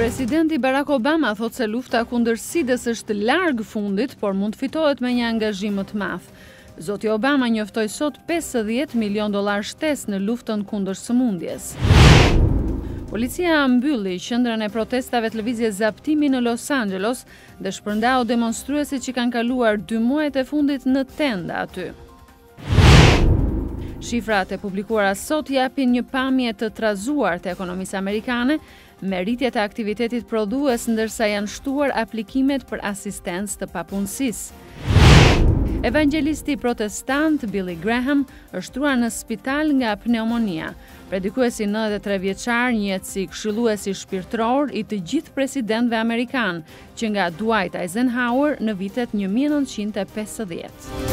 Presidenti Barack Obama thot se lufta kundër SIDA-s është larg fundit, por mund fitohet me një angazhim më të madh. Zoti Obama njoftoi sot $50 milion shtesë në luftën kundër sëmundjes. Policia mbylli qendrën e protestave të lëvizjes zaptimi në Los Angeles dhe shpërndau demonstruesit që kanë kaluar 2 muajt e fundit në tenda aty. Shifrat e publikuara sot japin një pamje të trazuar të ekonomisë amerikane, me rritje të aktivitetit prodhues ndërsa janë shtuar aplikimet për asistencë të papunësisë. Evangjelisti protestant Billy Graham është shtruar në spital nga pneumonia. Predikuesi 93 vjeçar njihet si këshilluesi shpirtëror i të gjithë presidentëve amerikanë, që nga Dwight Eisenhower në vitet 1950.